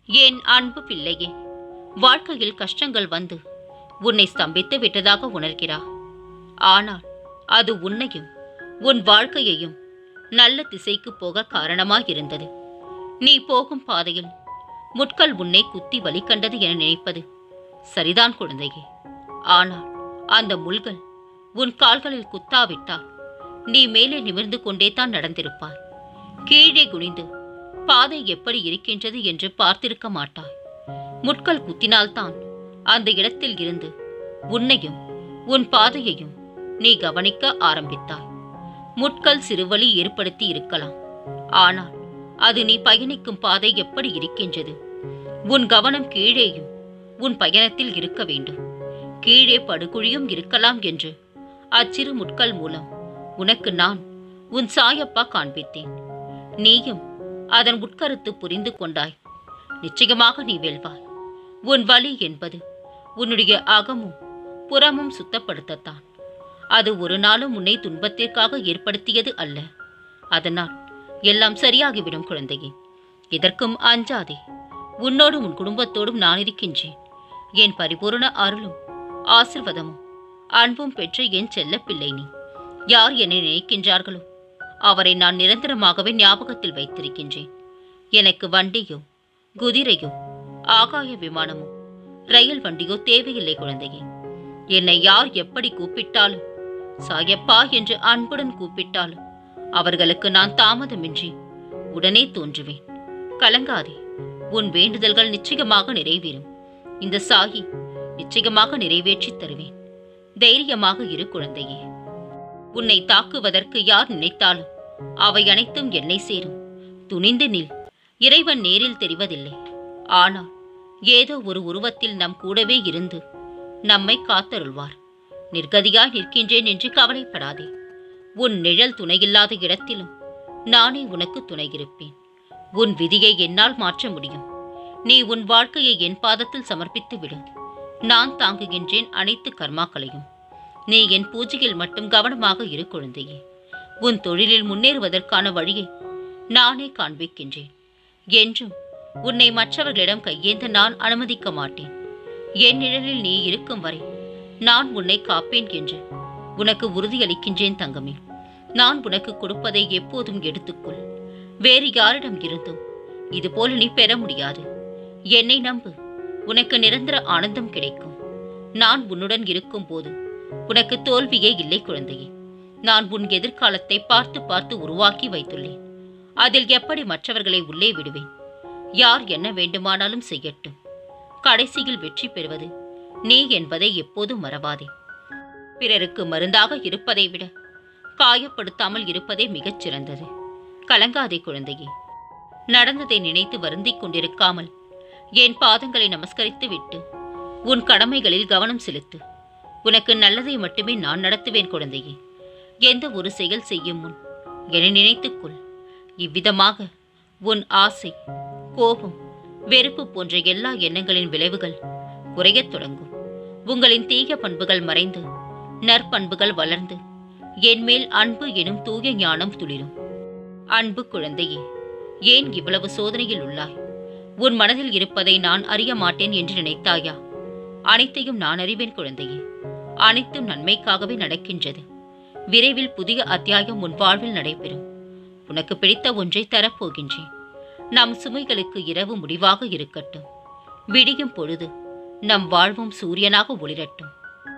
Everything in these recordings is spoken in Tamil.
என் அன்பு பிள்ளையே, வாழ்க்கையில் கஷ்டங்கள் வந்து உன்னை ஸ்தம்பித்து விட்டதாக உணர்கிறாய். ஆனால் அது உன்னையும் உன் வாழ்க்கையையும் நல்ல திசைக்கு போக காரணமாயிருந்தது. நீ போகும் பாதையில் முட்கள் உன்னை குத்தி வலி கண்டது என நினைப்பது சரிதான் குழந்தையே. ஆனால் அந்த முள்கள் உன் கால்களில் குத்தாவிட்டால் நீ மேலே நிமிர்ந்து கொண்டே தான் நடந்திருப்பாய். கீழே குனிந்து பாதை எப்படி இருக்கின்றது என்று பார்த்திருக்க மாட்டாய். முட்கள் குத்தினால்தான் அந்த இடத்தில் இருந்து உன்னையும் உன் பாதையையும் நீ கவனிக்க ஆரம்பித்தாய். முட்கள் சிறுவலி ஏற்படுத்தி இருக்கலாம். ஆனால் அது நீ பயணிக்கும் பாதை எப்படி இருக்கின்றது. உன் கவனம் கீழேயும் உன் பயணத்தில் இருக்க வேண்டும். கீழே படுகுழியும் இருக்கலாம் என்று அச்சிறு முட்கள் மூலம் உனக்கு நான் உன் சாயப்பா காண்பித்தேன். நீயும் அதன் உட்கருத்து புரிந்து கொண்டாய். நிச்சயமாக நீ வெல்வாய். உன் வலி என்பது உன்னுடைய அகமும் புறமும் சுத்தப்படுத்தத்தான். அது ஒரு நாளும் உன்னை துன்பத்திற்காக ஏற்படுத்தியது அல்ல. அதனால் எல்லாம் சரியாகிவிடும் குழந்தையே. இதற்கும் அஞ்சாதே. உன்னோடும் உன் குடும்பத்தோடும் நான் இருக்கின்றேன். என் பரிபூர்ண அருளும் ஆசிர்வாதமும் அன்பும் பெற்ற என் செல்ல பிள்ளை நீ. யார் என்னை நினைக்கின்றார்களோ அவரை நான் நிரந்தரமாகவே ஞாபகத்தில் வைத்திருக்கின்றேன். எனக்கு வண்டியோ குதிரையோ ஆகாய விமானமோ ரயில் வண்டியோ தேவையில்லை குழந்தையே. என்னை யார் எப்படி கூப்பிட்டாலும், சாயப்பா என்று அன்புடன் கூப்பிட்டாலும் அவர்களுக்கு நான் தாமதமின்றி உடனே தோன்றுவேன். கலங்காதே. உன் வேண்டுதல்கள் நிச்சயமாக நிறைவேறும். இந்த சாயி நிச்சயமாக நிறைவேற்றி தருவேன். தைரியமாக இரு குழந்தையே. உன்னை தாக்குவதற்கு யார் நினைத்தாலும் அவை அனைத்தும் என்னை சேரும். துணிந்து நில். இறைவன் நேரில் தெரிவதில்லை. ஆனால் ஏதோ ஒரு உருவத்தில் நம் கூடவே இருந்து நம்மை காத்தருள்வார். நிர்கதியாய் நிற்கின்றேன் என்று கவலைப்படாதே. உன் நிழல் துணையில்லாத இடத்திலும் நானே உனக்கு துணையிருப்பேன். உன் விதியை என்னால் மாற்ற முடியும். நீ உன் வாழ்க்கையை என் பாதத்தில் சமர்ப்பித்து விடு. நான் தாங்குகின்றேன் அனைத்து கர்மாக்களையும். நீ என் பூஜையில் மட்டும் கவனமாக இரு குழந்தையே. உன் தொழிலில் முன்னேறுவதற்கான வழியை நானே காண்பிக்கின்றேன். என்றும் உன்னை மற்றவர்களிடம் கையேந்த நான் அனுமதிக்க மாட்டேன். என் நிழலில் நீ இருக்கும் வரை நான் உன்னை காப்பேன் என்று உனக்கு உறுதியளிக்கின்றேன் தங்கமே. நான் உனக்கு கொடுப்பதை எப்போதும் எடுத்துக்கொள். வேறு யாரிடம் இருந்தும் இதுபோல நீ பெற முடியாது. என்னை நம்பு. உனக்கு நிரந்தர ஆனந்தம் கிடைக்கும். நான் உன்னுடன் இருக்கும் போது உனக்கு தோல்வியே இல்லை குழந்தையே. நான் உன் எதிர்காலத்தை பார்த்து பார்த்து உருவாக்கி வைத்துள்ளேன். அதில் எப்படி மற்றவர்களை உள்ளே விடுவேன். யார் என்ன வேண்டுமானாலும் செய்யட்டும். கடைசியில் வெற்றி பெறுவது நீ என்பதை எப்போதும் மறவாதே. பிறருக்கு மருந்தாக இருப்பதை விட காயப்படுத்தாமல் இருப்பதே மிகச் சிறந்தது. கலங்காதே குழந்தையே. நடந்ததை நினைத்து வருந்திக் கொண்டிருக்காமல் என் பாதங்களை நமஸ்கரித்து விட்டு உன் கடமைகளில் கவனம் செலுத்து. உனக்கு நல்லதை மட்டுமே நான் நடத்துவேன் குழந்தையே. எந்த ஒரு செயல் செய்யும் முன் என்னை நினைத்துக்கொள். இவ்விதமாக உன் ஆசை, கோபம், வெறுப்பு போன்ற எல்லா எண்ணங்களின் விளைவுகள் குறையத் தொடங்கும். உங்களின் தீய பண்புகள் மறைந்து நற்பண்புகள் வளர்ந்து என் மேல் அன்பு எனும் தூய ஞானம் துளிரும். அன்பு குழந்தையே, ஏன் இவ்வளவு சோதனையில் உள்ளாய்? உன் மனதில் இருப்பதை நான் அறிய மாட்டேன் என்று நினைத்தாயா? அனைத்தையும் நான் அறிவேன் குழந்தையே. அனைத்தும் நன்மைக்காகவே நடக்கின்றது. விரைவில் புதிய அத்தியாயம் உன் வாழ்வில் நடைபெறும். உனக்கு பிடித்த ஒன்றை தரப்போகின்றேன். நம் சுமைகளுக்கு இரவு முடிவாக இருக்கட்டும். விடியும் பொழுது நம் வாழ்வும் சூரியனாக ஒளிரட்டும்.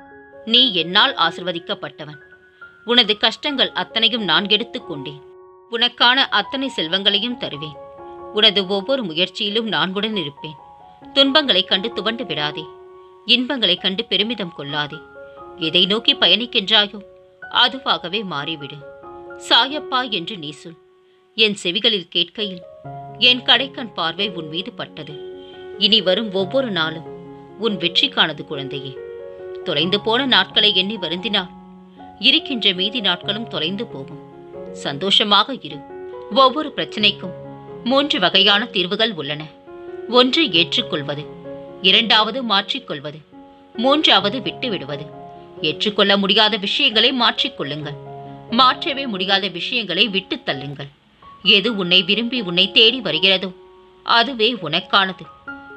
நீ என்னால் ஆசிர்வதிக்கப்பட்டவன். உனது கஷ்டங்கள் அத்தனையும் நான் எடுத்துக்கொண்டேன். உனக்கான அத்தனை செல்வங்களையும் தருவேன். உனது ஒவ்வொரு முயற்சியிலும் நான் உடன் இருப்பேன். துன்பங்களைக் கண்டு துவண்டு விடாதே. இன்பங்களைக் கண்டு பெருமிதம் கொள்ளாதே. எதை நோக்கி பயணிக்கின்றாயோ அதுவாகவே மாறிவிடு. சாயப்பா என்று நீ சொல். என் செவிகளில் கேட்கையில் என் கடைக்கண் பார்வை உன் மீது பட்டது. இனி வரும் ஒவ்வொரு நாளும் உன் வெற்றிக்கானது குழந்தையே. தொலைந்து போன நாட்களை எண்ணி வருந்தினால் இருக்கின்ற மீதி நாட்களும் தொலைந்து போகும். சந்தோஷமாக இரு. ஒவ்வொரு பிரச்சனைக்கும் 3 வகையான தீர்வுகள் உள்ளன. 1 ஏற்றுக்கொள்வது, 2வது மாற்றிக்கொள்வது, 3வது விட்டுவிடுவது. ஏற்றுக்கொள்ள முடியாத விஷயங்களை மாற்றிக்கொள்ளுங்கள். மாற்றவே முடியாத விஷயங்களை விட்டு தள்ளுங்கள். எது உன்னை விரும்பி உன்னை தேடி வருகிறதோ அதுவே உனக்கானது.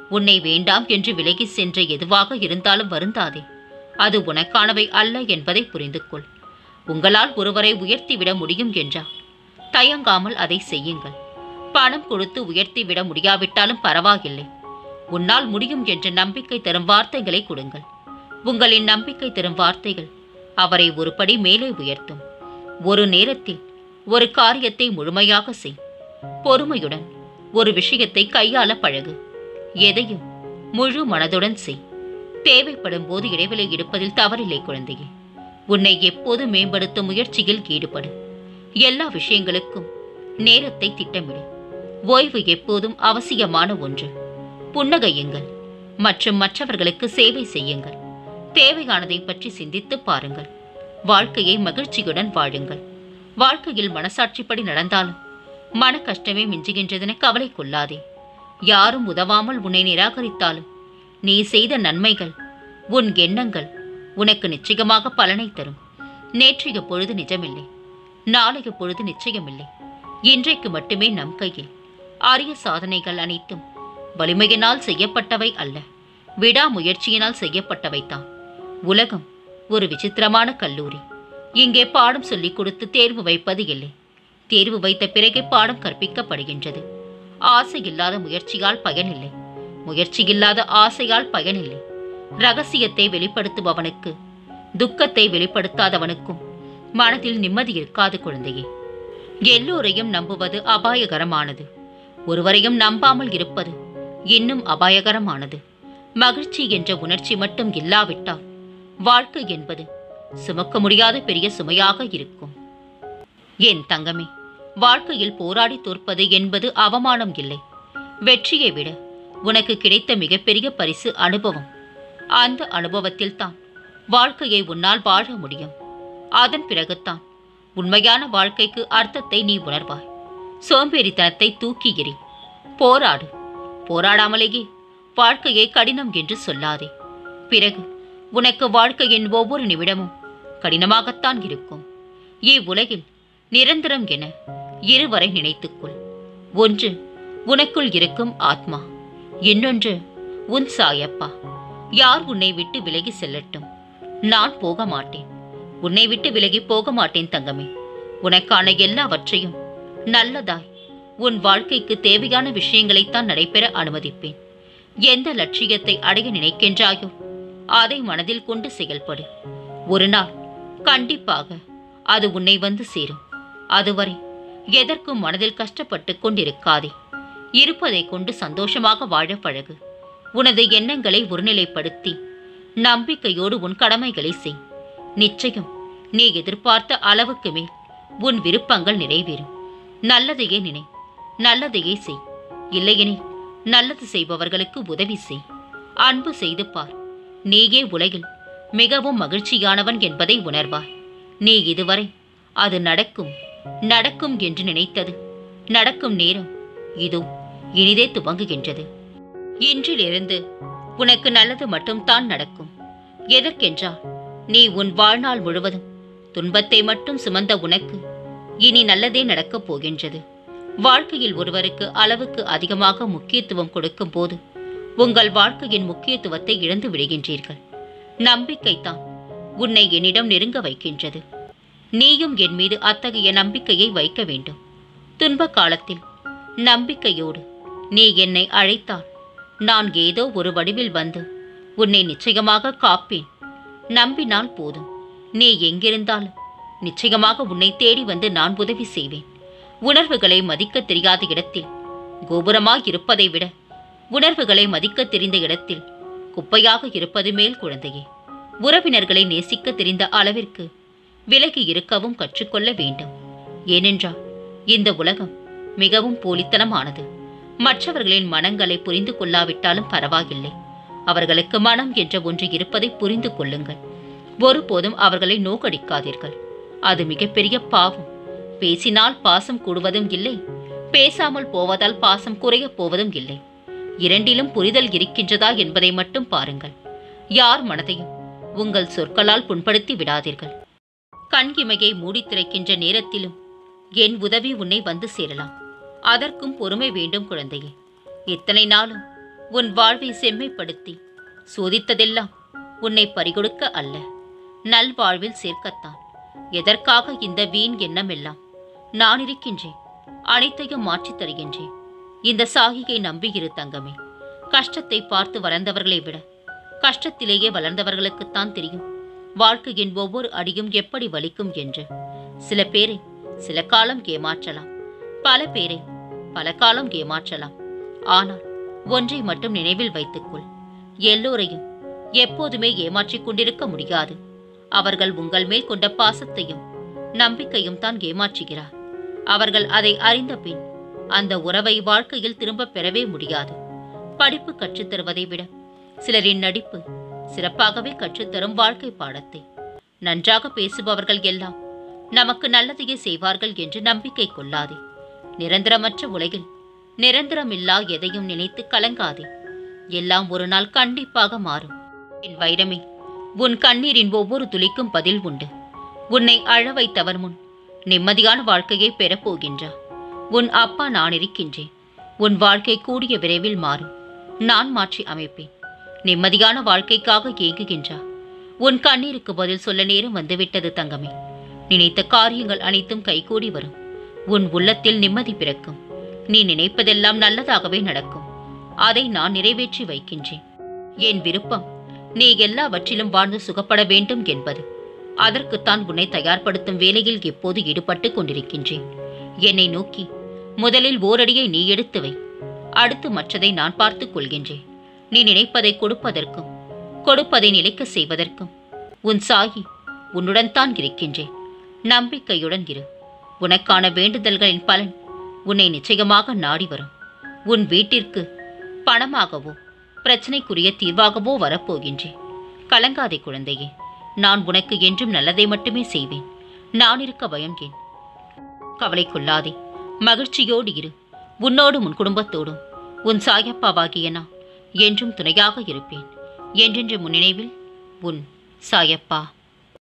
உன்னை வேண்டாம் என்று விலகி சென்ற எதுவாக இருந்தாலும் வருந்தாதே. அது உனக்கானவை அல்ல என்பதை புரிந்து கொள். உங்களால் ஒருவரை உயர்த்திவிட முடியும் என்றால் தயங்காமல் அதை செய்யுங்கள். பணம் கொடுத்து உயர்த்திவிட முடியாவிட்டாலும் பரவாயில்லை. உன்னால் முடியும் என்ற நம்பிக்கை தரும் வார்த்தைகளை கொடுங்கள். உங்களின் நம்பிக்கை தரும் வார்த்தைகள் அவரை ஒரு படி மேலே உயர்த்தும். ஒரு நேரத்தில் ஒரு காரியத்தை முழுமையாக செய். பொறுமையுடன் ஒரு விஷயத்தை கையாள பழகு. எதையும் முழு மனதுடன் செய். தேவைப்படும் போது இடைவெளி எடுப்பதில் தவறில்லை குழந்தையே. உன்னை எப்போது மேம்படுத்தும் முயற்சியில் ஈடுபடு. எல்லா விஷயங்களுக்கும் நேரத்தை திட்டமிடு. ஓய்வு எப்போதும் அவசியமான ஒன்று. புன்னகையுங்கள் மற்றும் மற்றவர்களுக்கு சேவை செய்யுங்கள். தேவையானதை பற்றி சிந்தித்து பாருங்கள். வாழ்க்கையை மகிழ்ச்சியுடன் வாழுங்கள். வாழ்க்கையில் மனசாட்சிப்படி நடந்தாலும் மன கஷ்டமே மிஞ்சுகின்றதென கவலை கொள்ளாதே. யாரும் உதவாமல் உன்னை நிராகரித்தாலும் நீ செய்த நன்மைகள், உன் எண்ணங்கள் உனக்கு நிச்சயமாக பலனை தரும். நேற்றைய பொழுது நிஜமில்லை, நாளைய பொழுது நிச்சயமில்லை. இன்றைக்கு மட்டுமே நம் கையில். அரிய சாதனைகள் அனைத்தும் வலிமையினால் செய்யப்பட்டவை அல்ல, விடாமுயற்சியினால் செய்யப்பட்டவைதான். உலகம் ஒரு விசித்திரமான கல்லூரி. இங்கே பாடம் சொல்லிக் கொடுத்து தேர்வு வைப்பது இல்லை. தேர்வு வைத்த பிறகே பாடம் கற்பிக்கப்படுகின்றது. ஆசை இல்லாத முயற்சியால் பயனில்லை, முயற்சி இல்லாத ஆசையால் பயனில்லை. ரகசியத்தை வெளிப்படுத்துபவனுக்கு துக்கத்தை வெளிப்படுத்தாதவனுக்கும் மனதில் நிம்மதி இருக்காது குழந்தையே. எல்லோரையும் நம்புவது அபாயகரமானது. ஒருவரையும் நம்பாமல் இருப்பது இன்னும் அபாயகரமானது. மகிழ்ச்சி என்ற உணர்ச்சி மட்டும் இல்லாவிட்டால் வாழ்க்கை என்பது சுமக்க முடியாத பெரிய சுமையாக இருக்கும். என் தங்கமே, வாழ்க்கையில் போராடி தோற்பது என்பது அவமானம் இல்லை. வெற்றியை விட உனக்கு கிடைத்த மிகப்பெரிய பரிசு அனுபவம். அந்த அனுபவத்தில் தான் வாழ்க்கையை உன்னால் வாழ முடியும். அதன் பிறகுதான் உண்மையான வாழ்க்கைக்கு அர்த்தத்தை நீ உணர்வாய். சோம்பேறித்தனத்தை தூக்கி எறி. போராடு. போராடாமலேயே வாழ்க்கையை கடினம் என்று சொல்லாதே. பிறகு உனக்கு வாழ்க்கையின் ஒவ்வொரு நிமிடமும் கடினமாகத்தான் இருக்கும். இவ்வுலகில் நிரந்தரம் என இருவரை நினைத்துக்கொள். ஒன்று உனக்குள் இருக்கும் ஆத்மா, இன்னொன்று உன் சாயப்பா. யார் உன்னை விட்டு விலகி செல்லட்டும், நான் போக மாட்டேன். உன்னை விட்டு விலகி போக மாட்டேன் தங்கமே. உனக்கான எல்லாவற்றையும் நல்லதாய் உன் வாழ்க்கைக்கு தேவையான விஷயங்களைத்தான் நடைபெற அனுமதிப்பேன். எந்த லட்சியத்தை அடைய நினைக்கின்றாயோ அதை மனதில் கொண்டு செயல்படு. ஒரு நாள் கண்டிப்பாக அது உன்னை வந்து சேரும். அதுவரை எதற்கும் மனதில் கஷ்டப்பட்டு கொண்டிருக்காதே. இருப்பதை கொண்டு சந்தோஷமாக வாழ பழகு. உனது எண்ணங்களை ஒருநிலைப்படுத்தி நம்பிக்கையோடு உன் கடமைகளை செய். நிச்சயம் நீ எதிர்பார்த்த அளவுக்கு மேல் உன் விருப்பங்கள் நிறைவேறும். நல்லதையே நினை, நல்லதையே செய். இல்லையெனில் நல்லது செய்பவர்களுக்கு உதவி செய். அன்பு செய்து பார். நீயே உலகில் மிகவும் மகிழ்ச்சியானவன் என்பதை உணர்வாய். நீ இதுவரை அது நடக்கும் நடக்கும் என்று நினைத்தது நடக்கும் நேரம் இதோ இனிதே துவங்குகின்றது. இன்றிலிருந்து உனக்கு நல்லது மட்டும் தான் நடக்கும். எதற்கென்றால் நீ உன் வாழ்நாள் முழுவதும் துன்பத்தை மட்டும் சுமந்த உனக்கு இனி நல்லதே நடக்கப் போகின்றது. வாழ்க்கையில் ஒருவருக்கு அளவுக்கு அதிகமாக முக்கியத்துவம் கொடுக்கும் போது உங்கள் வாழ்க்கையின் முக்கியத்துவத்தை இழந்து விடுகின்றீர்கள். நம்பிக்கைத்தான் உன்னை என்னிடம் நெருங்க வைக்கின்றது. நீயும் என் மீது அத்தகைய நம்பிக்கையை வைக்க வேண்டும். துன்ப காலத்தில் நம்பிக்கையோடு நீ என்னை அழைத்தால் நான் ஏதோ ஒரு வடிவில் வந்து உன்னை நிச்சயமாக காப்பேன். நம்பினால் போதும். நீ எங்கிருந்தாலும் நிச்சயமாக உன்னை தேடி வந்து நான் உதவி செய்வேன். உணர்வுகளை மதிக்க தெரியாத இடத்தில் கோபுரமாய் இருப்பதை விட உணர்வுகளை மதிக்க தெரிந்த இடத்தில் குப்பையாக இருப்பது மேல் குழந்தையே. உறவினர்களை நேசிக்க தெரிந்த அளவிற்கு விலகி இருக்கவும் கற்றுக்கொள்ள வேண்டும். ஏனென்றால் இந்த உலகம் மிகவும் போலித்தனமானது. மற்றவர்களின் மனங்களை புரிந்து கொள்ளாவிட்டாலும் பரவாயில்லை. அவர்களுக்கு மனம் என்ற ஒன்று இருப்பதை புரிந்து கொள்ளுங்கள். ஒருபோதும் அவர்களை நோக்கடிக்காதீர்கள். அது மிகப்பெரிய பாவம். பேசினால் பாசம் கூடுவதும் இல்லை, பேசாமல் போவதால் பாசம் குறையப் போவதும் இல்லை. இரண்டிலும் புரிதல் இருக்கின்றதா என்பதை மட்டும் பாருங்கள். யார் மனதையும் உங்கள் சொற்களால் புண்படுத்தி விடாதீர்கள். கண் இமையை மூடி திறக்கின்ற நேரத்திலும் என் உதவி உன்னை வந்து சேரலாம். அதற்கும் பொறுமை வேண்டும் குழந்தையே. இத்தனை நாளும் உன் வாழ்வை செம்மைப்படுத்தி சோதித்ததெல்லாம் உன்னை பறிகொடுக்க அல்ல, நல்வாழ்வில் சேர்க்கத்தான். எதற்காக இந்த வீண் எண்ணமெல்லாம்? நான் இருக்கின்றேன், அனைத்தையும் மாற்றித் தருகின்றேன். இந்த சாகியை நம்புகிற தங்கமே. கஷ்டத்தை பார்த்து வளர்ந்தவர்களை விட கஷ்டத்திலேயே வளர்ந்தவர்களுக்குத்தான் தெரியும் வாழ்க்கையின் ஒவ்வொரு அடியும் எப்படி வலிக்கும் என்று. சில பேரை சில காலம் ஏமாற்றலாம், பல பேரை பல காலம் ஏமாற்றலாம். ஆனால் ஒன்றை மட்டும் நினைவில் வைத்துக்கொள், எல்லோரையும் எப்போதுமே ஏமாற்றிக் கொண்டிருக்க முடியாது. அவர்கள் உங்கள் மேல் கொண்ட பாசத்தையும் நம்பிக்கையும் தான் ஏமாற்றுகிறார். அவர்கள் அதை அறிந்த பின் அந்த உறவை வாழ்க்கையில் திரும்ப பெறவே முடியாது. படிப்பு கற்றுத்தருவதை விட சிலரின் நடிப்பு சிறப்பாகவே கற்றுத்தரும் வாழ்க்கை பாடத்தை. நன்றாக பேசுபவர்கள் எல்லாம் நமக்கு நல்லதையே செய்வார்கள் என்று நம்பிக்கை கொள்ளாதே. நிரந்தரமற்ற உலகில் நிரந்தரமில்லா எதையும் நினைத்து கலங்காதே. எல்லாம் ஒரு நாள் கண்டிப்பாக மாறும். என் வைரமே, உன் கண்ணீரின் ஒவ்வொரு துளிக்கும் பதில் உண்டு. உன்னை அழ வைத்தவர் முன் நிம்மதியான வாழ்க்கையை பெறப்போகின்றார். உன் அப்பா நான் இருக்கின்றேன். உன் வாழ்க்கை கூடிய விரைவில் மாறும். நான் மாற்றி அமைப்பேன். நிம்மதியான வாழ்க்கைக்காக ஏங்குகின்றார். உன் கண்ணீருக்கு பதில் சொல்ல நேரம் வந்துவிட்டது தங்கமே. நினைத்த காரியங்கள் அனைத்தும் கைகூடி வரும். உன் உள்ளத்தில் நிம்மதி பிறக்கும். நீ நினைப்பதெல்லாம் நல்லதாகவே நடக்கும். அதை நான் நிறைவேற்றி வைக்கின்றேன். என் விருப்பம் நீ எல்லாவற்றிலும் வாழ்ந்து சுகப்பட வேண்டும் என்பது. அதற்குத்தான் உன்னை தயார்படுத்தும் வேலையில் எப்போது ஈடுபட்டு கொண்டிருக்கின்றேன். என்னை நோக்கி முதலில் ஓரடியை நீ எடுத்து வை. அடுத்து மற்றதை நான் பார்த்துக் கொள்கின்றேன். நீ நினைப்பதை கொடுப்பதற்கும் கொடுப்பதை நிலைக்க செய்வதற்கும் உன் சாயி உன்னுடன் தான் இருக்கின்றேன். நம்பிக்கையுடன் இரு. உனக்கான வேண்டுதல்களின் பலன் உன்னை நிச்சயமாக நாடி வரும். உன் வீட்டிற்கு பணமாகவோ பிரச்சனைக்குரிய தீர்வாகவோ வரப்போகின்றேன். கலங்காதே குழந்தையே. நான் உனக்கு என்றும் நல்லதை மட்டுமே செய்வேன். நான் இருக்க பயம் ஏன்? கவலை கொள்ளாதே. மகிழ்ச்சியோடு இரு. உன்னோடும் உன் குடும்பத்தோடும் உன் சாயப்பாவாகிய நான் என்றும் துணையாக இருப்பேன். என்றென்று முன்னினைவில் உன் சாயப்பா.